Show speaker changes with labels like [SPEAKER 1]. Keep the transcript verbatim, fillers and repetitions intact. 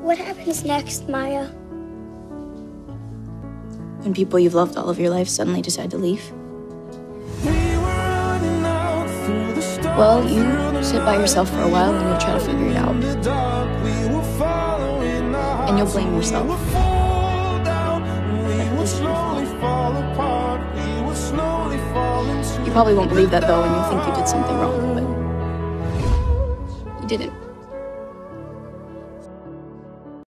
[SPEAKER 1] What happens next, Maya?
[SPEAKER 2] When people you've loved all of your life suddenly decide to leave? Well, you sit by yourself for a while and you'll try to figure it out. And you'll blame yourself. You probably won't believe that though, and you'll think you did something wrong, but you didn't.